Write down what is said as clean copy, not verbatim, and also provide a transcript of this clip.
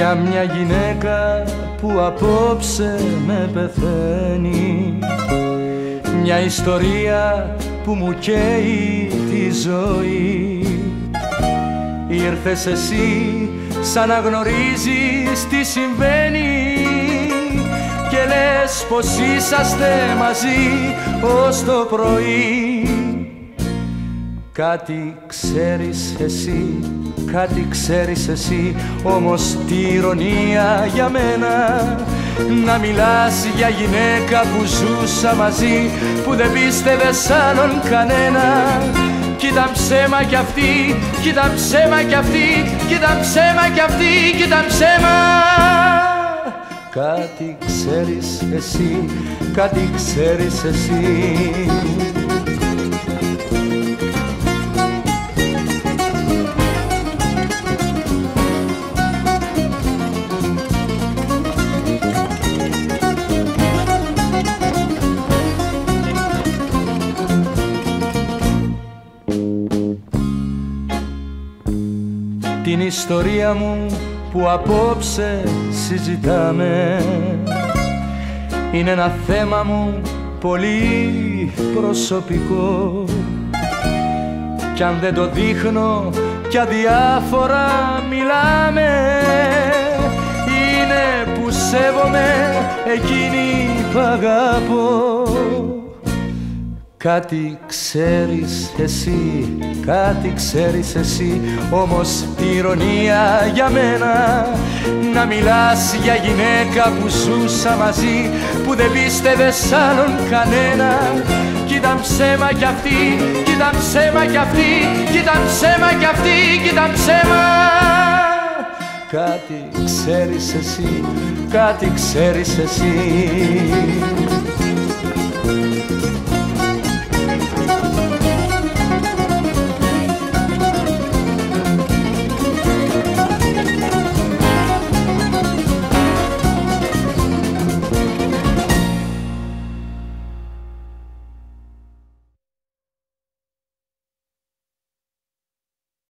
για μια γυναίκα που απόψε με πεθαίνει, μια ιστορία που μου καίει τη ζωή. Ήρθες εσύ σαν να γνωρίζεις τι συμβαίνει και λες πως είσαστε μαζί ως το πρωί. Κάτι ξέρεις εσύ, κάτι ξέρεις εσύ, όμως τι ηρωνία για μένα να μιλάς για γυναίκα που ζούσα μαζί, που δεν πίστευε σ' άλλον κανένα. Κι ήταν ψέμα κι αυτή, κι ήταν ψέμα κι αυτή, κι ήταν ψέμα κι αυτή, κι ήταν ψέμα. Κάτι ξέρεις εσύ, κάτι ξέρεις εσύ. Την ιστορία μου που απόψε συζητάμε είναι ένα θέμα μου πολύ προσωπικό, κι αν δεν το δείχνω κι αδιάφορα μιλάμε, είναι που σέβομαι εκείνη που αγαπώ. Κάτι ξέρεις εσύ, κάτι ξέρεις εσύ, όμως τι ηρωνία για μένα να μιλάς για γυναίκα που ζούσα μαζί, που δεν πίστευε σ' άλλον κανένα. Κι ήταν ψέμα κι αυτή, κι ήταν ψέμα κι αυτή, κι ήταν ψέμα κι αυτή, κι ήταν ψέμα. Κάτι ξέρεις εσύ, κάτι ξέρεις εσύ.